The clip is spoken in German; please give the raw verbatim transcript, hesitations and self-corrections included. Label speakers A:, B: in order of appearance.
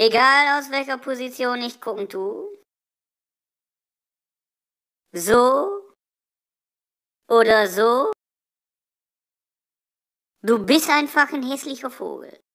A: Egal aus welcher Position ich gucken tu. So oder so. Du bist einfach ein hässlicher Vogel.